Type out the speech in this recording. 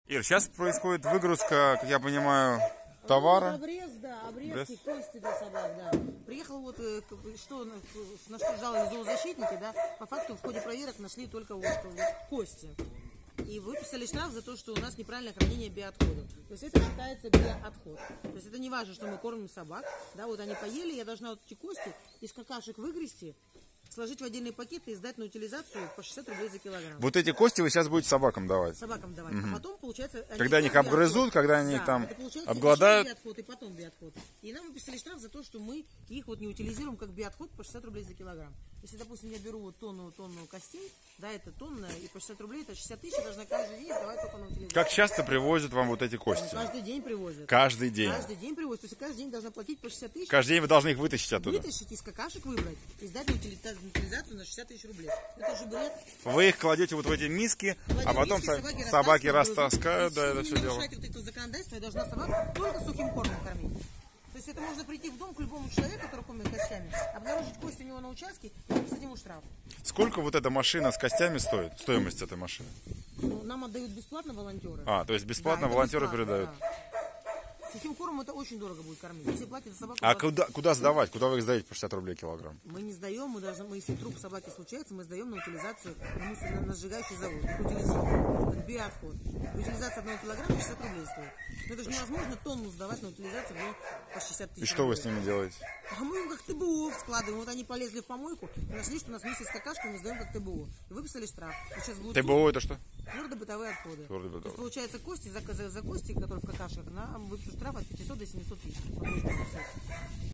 Ир, сейчас происходит выгрузка, как я понимаю, товара. Обрез, да, обрезки, кости для собак, да. Приехал вот, что, на что жаловались зоозащитники, да, по факту в ходе проверок нашли только вот кости. И выписали штраф за то, что у нас неправильное хранение биоотходов. То есть это считается биоотход. То есть это не важно, что мы кормим собак, да, вот они поели, я должна вот эти кости из какашек выгрести, сложить в отдельные пакеты и сдать на утилизацию по 60 рублей за килограмм. Вот эти кости вы сейчас будете собакам давать? Собакам давать. А потом, получается... Когда они их обгрызут, когда они их там обгладают? Биоотход и потом биоотход. И нам выписали штраф за то, что мы их вот не утилизируем как биоотход по 60 рублей за килограмм. Если, допустим, я беру вот тонну костей, да, это тонна, и по 60 рублей, это 60 тысяч, я должна каждый день сдавать только на утилизацию. Как часто привозят вам вот эти кости? Каждый день привозят. Каждый день? Каждый день привозят. То есть каждый день должна платить по 60 тысяч. Каждый день вы должны их вытащить оттуда? Вытащить из какашек, выбрать и сдать на утилизацию на 60 тысяч рублей. Это же бред. Вы их кладете вот в эти миски, а потом собаки растаскают, да, это все дело. Если вот это законодательство, я должна собак только сухим кормом кормить. То есть это можно прийти в дом к любому человеку, который кормит костями, обнаружить кость у него на участке и выписать ему штраф. Сколько вот эта машина с костями стоит? Стоимость этой машины? Ну, нам отдают бесплатно волонтеры. А, то есть бесплатно, да, волонтеры бесплатно передают. Да. Сухим кормом это очень дорого будет кормить. Если платят за собаку... А куда сдавать? Куда вы их сдаете по 60 рублей килограмм? Мы не сдаем, если труп собаки случается, мы сдаем на утилизацию на сжигающий завод. Утилизируем. Это биоотход. Утилизация 1 килограмма 60 рублей стоит. Но это же невозможно тонну сдавать на утилизацию по 60 тысяч. И что вы с ними делаете? А мы им как ТБО складываем. Вот они полезли в помойку, нашли, что у нас вместе с какашками мы сдаем как ТБО. И выписали штраф. ТБО это что? Твердобытовые отходы. Твердобытовые. То есть, получается, кости за кости, которые в какашках, нам выпишут штраф от 500 до 700 тысяч.